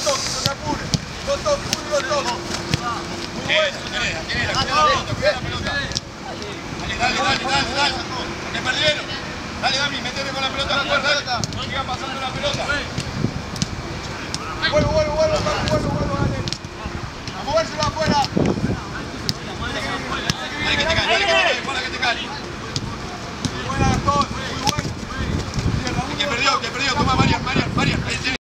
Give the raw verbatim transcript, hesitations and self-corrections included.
dos toques, no se apure. Dos toques, uno y dos toques. Muy bueno. ¿Quién era? ¿Quién era? Cuida la pelota. Dale, dale, dale, dale, dale. Que perdieron. Dale, Dami, metete con la pelota fuerte. Sigan pasando la pelota. Bueno, bueno, bueno, bueno, bueno, dale. A movérselo afuera. Dale que te cae, dale que te cae, para que te cae. Muy buena, Gastón, muy bueno. Que perdió, que perdió, toma Marian, Marian, Marian.